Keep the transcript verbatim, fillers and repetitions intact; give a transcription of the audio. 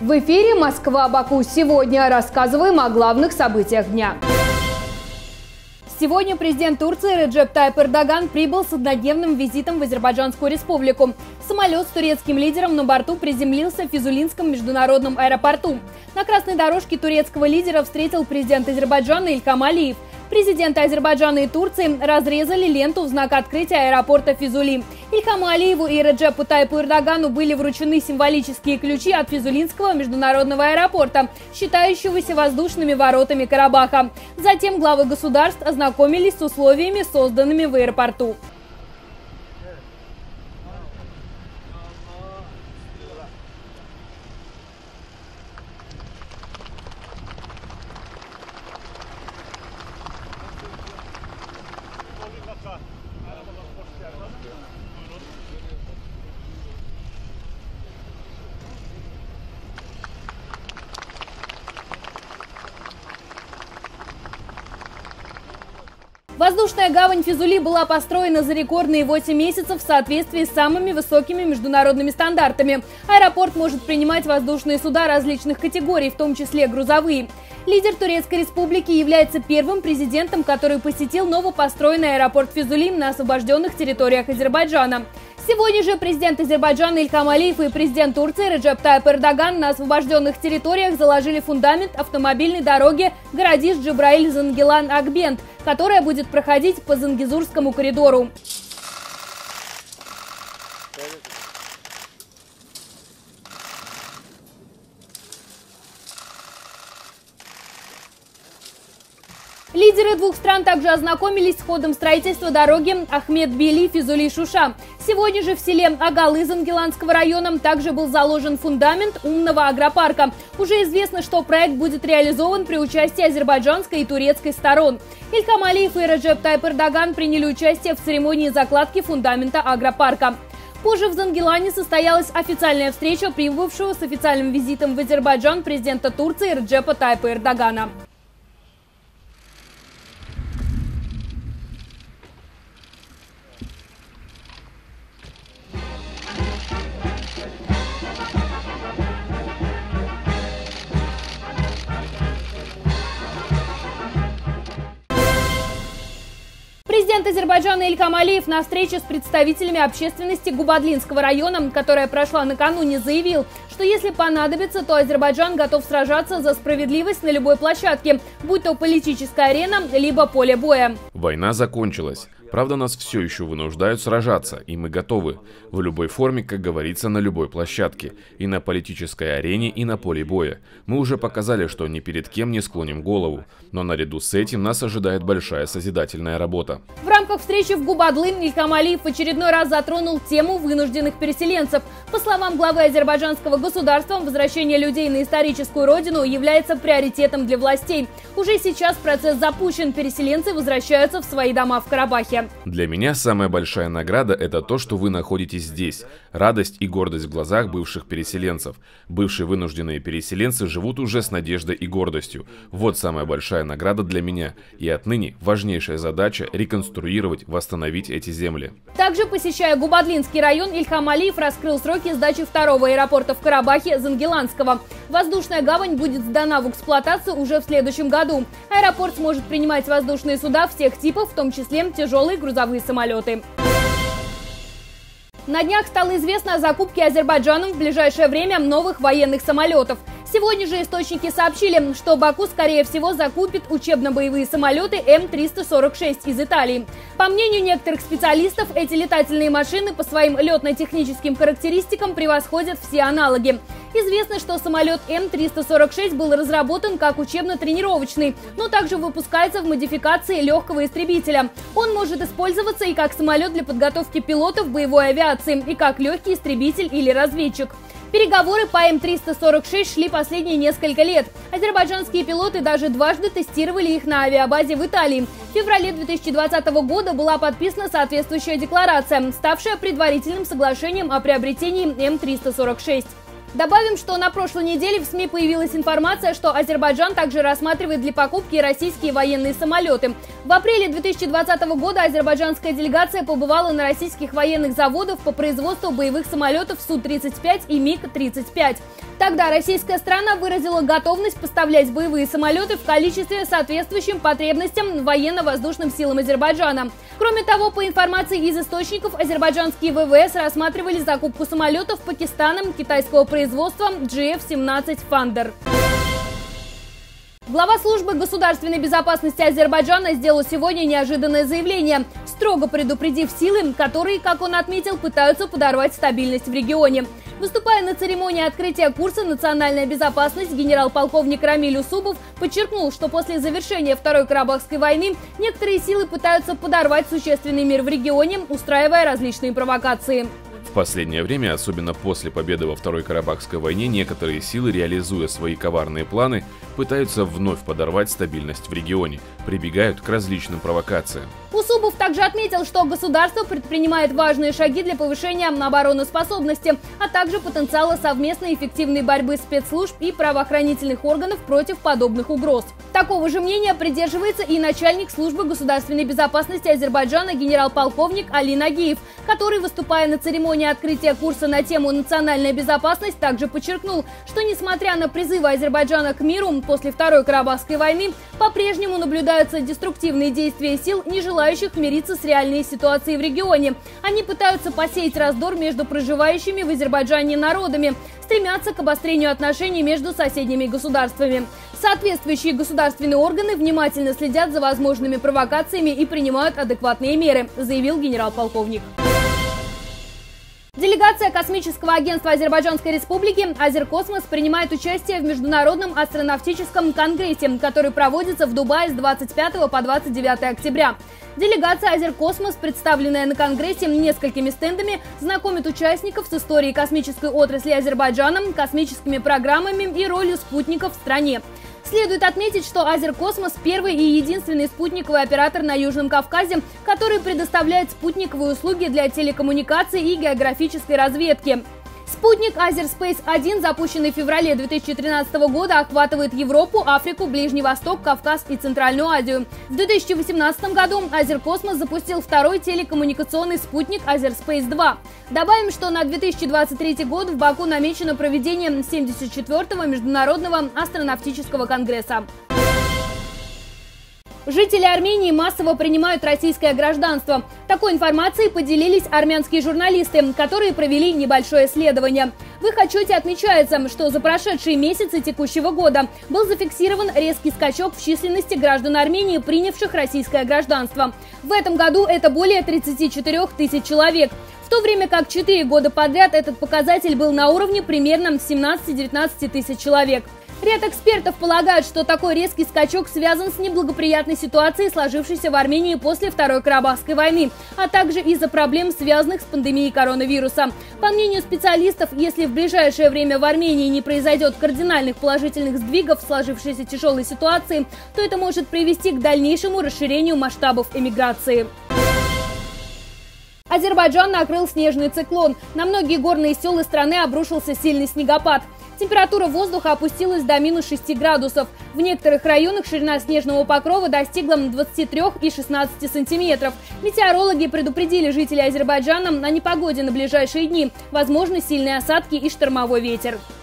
В эфире «Москва-Баку». Сегодня рассказываем о главных событиях дня. Сегодня президент Турции Реджеп Тайип Эрдоган прибыл с однодневным визитом в Азербайджанскую республику. Самолет с турецким лидером на борту приземлился в Физулинском международном аэропорту. На красной дорожке турецкого лидера встретил президент Азербайджана Ильхам Алиев. Президенты Азербайджана и Турции разрезали ленту в знак открытия аэропорта Физули. Ильхаму Алиеву и Реджепу Тайипу Эрдогану были вручены символические ключи от Физулинского международного аэропорта, считающегося воздушными воротами Карабаха. Затем главы государств ознакомились с условиями, созданными в аэропорту. Воздушная гавань Физули была построена за рекордные восемь месяцев в соответствии с самыми высокими международными стандартами. Аэропорт может принимать воздушные суда различных категорий, в том числе грузовые. Лидер Турецкой республики является первым президентом, который посетил новопостроенный аэропорт Физули на освобожденных территориях Азербайджана. Сегодня же президент Азербайджана Ильхам Алиев и президент Турции Реджеп Тайип Эрдоган на освобожденных территориях заложили фундамент автомобильной дороги Городиш-Джебраиль-Зангилан-Акбент, которая будет проходить по Зангезурскому коридору. Лидеры двух стран также ознакомились с ходом строительства дороги Ахмед-Бели-Физули-Шуша. Сегодня же в селе Агалы Зангиланского района также был заложен фундамент умного агропарка. Уже известно, что проект будет реализован при участии азербайджанской и турецкой сторон. Ильхам Алиев и Реджеп Тайип Эрдоган приняли участие в церемонии закладки фундамента агропарка. Позже в Зангилане состоялась официальная встреча прибывшего с официальным визитом в Азербайджан президента Турции Реджепа Тайипа Эрдогана. Президент Азербайджана Ильхам Алиев на встрече с представителями общественности Губадлинского района, которая прошла накануне, заявил, что если понадобится, то Азербайджан готов сражаться за справедливость на любой площадке, будь то политическая арена, либо поле боя. Война закончилась. Правда, нас все еще вынуждают сражаться, и мы готовы. В любой форме, как говорится, на любой площадке. И на политической арене, и на поле боя. Мы уже показали, что ни перед кем не склоним голову. Но наряду с этим нас ожидает большая созидательная работа. В рамках встречи в Губадлы Ильхам Алиев в очередной раз затронул тему вынужденных переселенцев. По словам главы азербайджанского государства, возвращение людей на историческую родину является приоритетом для властей. Уже сейчас процесс запущен, переселенцы возвращаются в свои дома в Карабахе. Для меня самая большая награда – это то, что вы находитесь здесь. Радость и гордость в глазах бывших переселенцев. Бывшие вынужденные переселенцы живут уже с надеждой и гордостью. Вот самая большая награда для меня. И отныне важнейшая задача – реконструировать, восстановить эти земли. Также, посещая Губадлинский район, Ильхам Алиев раскрыл сроки сдачи второго аэропорта в Карабахе – Зангиланского. Воздушная гавань будет сдана в эксплуатацию уже в следующем году. Аэропорт сможет принимать воздушные суда всех типов, в том числе тяжелые грузовые самолеты. На днях стало известно о закупке Азербайджаном в ближайшее время новых военных самолетов. Сегодня же источники сообщили, что Баку, скорее всего, закупит учебно-боевые самолеты Эм триста сорок шесть из Италии. По мнению некоторых специалистов, эти летательные машины по своим летно-техническим характеристикам превосходят все аналоги. Известно, что самолет Эм триста сорок шесть был разработан как учебно-тренировочный, но также выпускается в модификации легкого истребителя. Он может использоваться и как самолет для подготовки пилотов боевой авиации, и как легкий истребитель или разведчик. Переговоры по Эм триста сорок шесть шли последние несколько лет. Азербайджанские пилоты даже дважды тестировали их на авиабазе в Италии. В феврале две тысячи двадцатого года была подписана соответствующая декларация, ставшая предварительным соглашением о приобретении Эм триста сорок шесть. Добавим, что на прошлой неделе в СМИ появилась информация, что Азербайджан также рассматривает для покупки российские военные самолеты. В апреле две тысячи двадцатого года азербайджанская делегация побывала на российских военных заводах по производству боевых самолетов Су тридцать пять и МиГ тридцать пять. Тогда российская сторона выразила готовность поставлять боевые самолеты в количестве, соответствующим потребностям военно-воздушным силам Азербайджана. Кроме того, по информации из источников, азербайджанские ВВС рассматривали закупку самолетов Пакистаном китайского производства джи эф семнадцать Thunder. Глава службы государственной безопасности Азербайджана сделал сегодня неожиданное заявление, строго предупредив силы, которые, как он отметил, пытаются подорвать стабильность в регионе. Выступая на церемонии открытия курса «Национальная безопасность», генерал-полковник Рамиль Усубов подчеркнул, что после завершения Второй Карабахской войны некоторые силы пытаются подорвать существенный мир в регионе, устраивая различные провокации. В последнее время, особенно после победы во Второй Карабахской войне, некоторые силы, реализуя свои коварные планы, пытаются вновь подорвать стабильность в регионе, прибегают к различным провокациям. Усубов также отметил, что государство предпринимает важные шаги для повышения обороноспособности, а также потенциала совместной эффективной борьбы спецслужб и правоохранительных органов против подобных угроз. Такого же мнения придерживается и начальник службы государственной безопасности Азербайджана генерал-полковник Али Нагиев, который, выступая на церемонии открытия курса на тему «Национальная безопасность», также подчеркнул, что несмотря на призывы Азербайджана к миру после Второй Карабахской войны, по-прежнему наблюдаются деструктивные действия сил, не желающих мириться с реальной ситуацией в регионе. Они пытаются посеять раздор между проживающими в Азербайджане народами, стремятся к обострению отношений между соседними государствами. Соответствующие государственные органы внимательно следят за возможными провокациями и принимают адекватные меры, заявил генерал-полковник. Делегация Космического агентства Азербайджанской Республики «Азеркосмос» принимает участие в Международном астронавтическом конгрессе, который проводится в Дубае с двадцать пятого по двадцать девятое октября. Делегация «Азеркосмос», представленная на конгрессе несколькими стендами, знакомит участников с историей космической отрасли Азербайджана, космическими программами и ролью спутников в стране. Следует отметить, что «Азеркосмос» – первый и единственный спутниковый оператор на Южном Кавказе, который предоставляет спутниковые услуги для телекоммуникаций и географической разведки. Спутник Азерспейс один, запущенный в феврале две тысячи тринадцатого года, охватывает Европу, Африку, Ближний Восток, Кавказ и Центральную Азию. В две тысячи восемнадцатом году Азеркосмос запустил второй телекоммуникационный спутник Азерспейс два. Добавим, что на две тысячи двадцать третий год в Баку намечено проведение семьдесят четвёртого Международного астронавтического конгресса. Жители Армении массово принимают российское гражданство. Такой информацией поделились армянские журналисты, которые провели небольшое исследование. В их отчете отмечается, что за прошедшие месяцы текущего года был зафиксирован резкий скачок в численности граждан Армении, принявших российское гражданство. В этом году это более тридцати четырёх тысяч человек, в то время как четыре года подряд этот показатель был на уровне примерно семнадцати-девятнадцати тысяч человек. Ряд экспертов полагают, что такой резкий скачок связан с неблагоприятной ситуацией, сложившейся в Армении после Второй Карабахской войны, а также из-за проблем, связанных с пандемией коронавируса. По мнению специалистов, если в ближайшее время в Армении не произойдет кардинальных положительных сдвигов в сложившейся тяжелой ситуации, то это может привести к дальнейшему расширению масштабов эмиграции. Азербайджан накрыл снежный циклон. На многие горные села страны обрушился сильный снегопад. Температура воздуха опустилась до минус шести градусов. В некоторых районах ширина снежного покрова достигла двадцати трёх и шестнадцати сантиметров. Метеорологи предупредили жителей Азербайджана о непогоде на ближайшие дни. Возможны сильные осадки и штормовой ветер.